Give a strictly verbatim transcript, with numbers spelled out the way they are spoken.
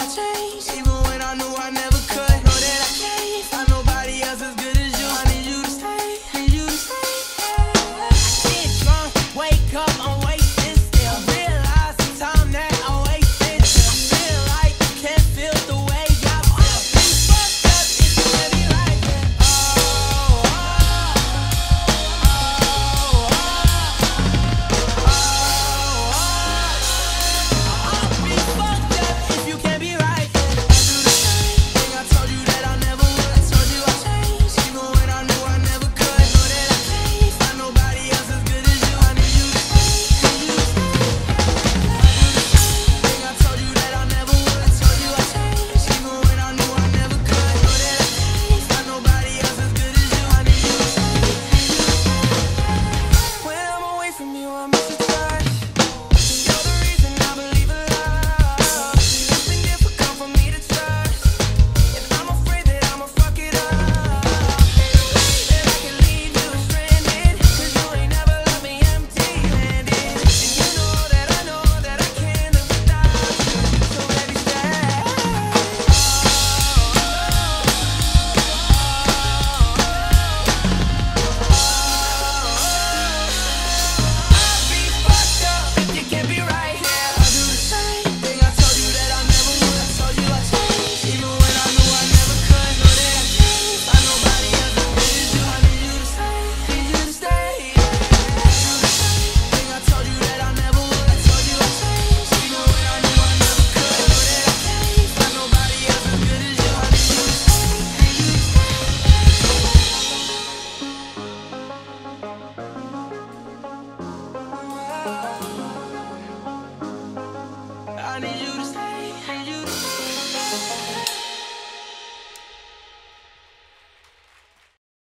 I changed, even when I knew I never could. Know that I can't find nobody else as good as you. I need you to stay, need you to stay. I get drunk, wake up, I'm wasted still. Realize the time that I wasted. I feel like I can't feel the way I feel. You fucked up if you let me like that. Oh, oh, oh, oh, oh, oh. I'll be fucked up if you can't be right. I do the same thing I told you that I never would. I told you I changed, even when I knew I never could. Know that I can't find nobody else as good as you. I need you to stay, need you to stay. I do the same thing I told you that I never would. I told you I changed, even when I knew I never could. Know that I can't find nobody else as good as you. I need you to stay, need you to stay. When I'm away from you, I miss your touch. You're the reason I believe in love. It's been difficult for me to trust, and I'm afraid that I'ma fuck it up. That I can leave you stranded, 'cause you ain't never left me empty-handed. And you know that I know that I can't live without you. So baby, stay. I'll be fucked up if you can't be right here. I do the same thing I told you that I never would. I told you I changed, even when I knew I never could. Know that I can't find nobody else as good as you. I need you to stay, need you to stay. I do the same thing I told you that I never would. I told you I changed, even when I knew I never could. Know that I can't find nobody else as good as you. I need you to stay, need you to stay. I need you to stay.